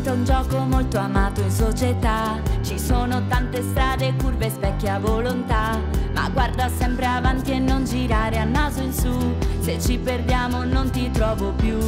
labirinto, un gioco molto amato in società. Ci sono tante strade, curve, specchi a volontà. Ma guarda sempre avanti e non girare a naso in su. Se ci perdiamo non ti trovo più.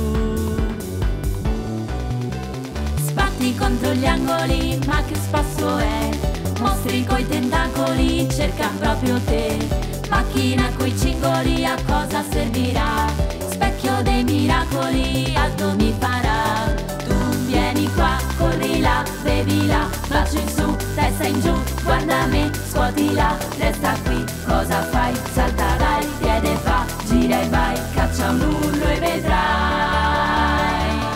Sbatti contro gli angoli, ma che spasso è? Mostri coi tentacoli, cercan proprio te. Macchina coi cingoli, a cosa servirà? Specchio dei miracoli, alto mi farà. Tu vieni qua, corri là, bevi là, bacio in su, testa in giù, guarda me, scuoti là, resta qui, cosa fai? Salta dai, piede fa, gira e vai, caccia un urlo e vedrai.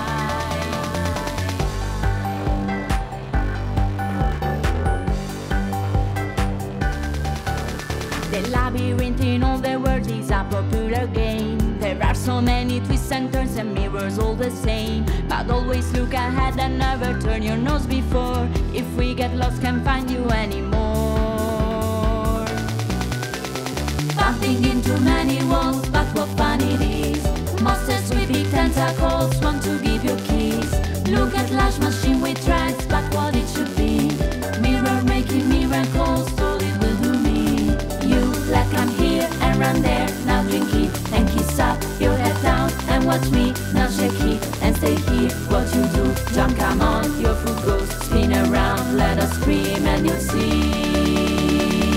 The labyrinth in all the world is a popular game. There are so many twists and turns and mirrors all the same. But always look ahead and never turn your nose before. If we get lost, can't find you anymore. Bumping into many walls, but what fun it is. Monsters with big tentacles want to give you keys. Look at Lash Machine with tracks, but what it should be. Mirror making miracles, all it will do me. You like I'm here and run there, now drink it and kiss up your head down and watch me, now shake it and stay here. What you do, jump, come on, your foot goes, spin around, let us scream and you'll see.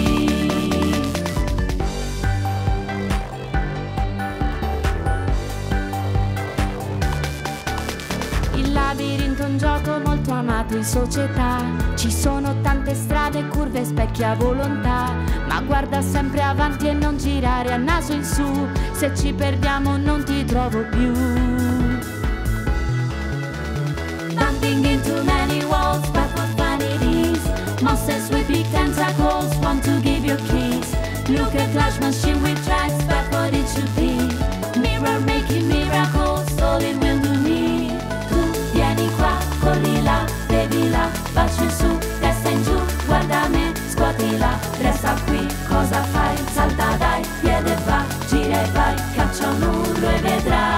Il labirinto è un gioco molto amato in società. Ci sono tante strade, curve, specchi a volontà. Ma guarda sempre avanti e non girare a naso in su. Se ci perdiamo non ti trovo più. Bumping into many walls, but what fun it is. Monsters with big tentacles want to give you keys. Look at Lash Machine with tracks, but what it should be. Mirror making miracles, all it will do me. Tu vieni qua, corri là, bevi là, bacio in su, testa in giù, guarda me, scuoti là, resta qui, cosa fai? Salta dai, piede va, gira e vai, caccia un urlo e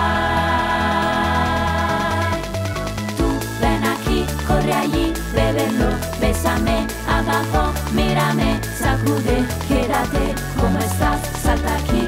vedrai. Tu ven aquí, corre allí, bébelo, bésame, abajo, mírame, sacude, quédate, como estás, salta aquí.